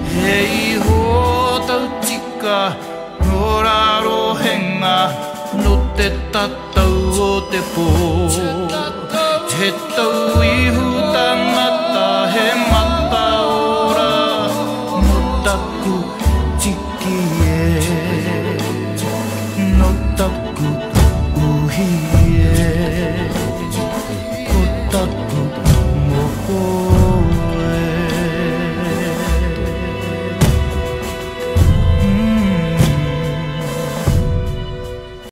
Hei ho tau tika, no raro henga, no te tatau o te pō.